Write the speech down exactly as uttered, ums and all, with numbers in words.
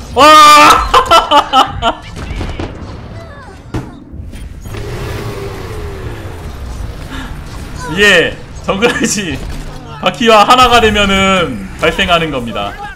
와! 이게 정글릿이 바퀴와 하나가 되면은 발생하는 겁니다.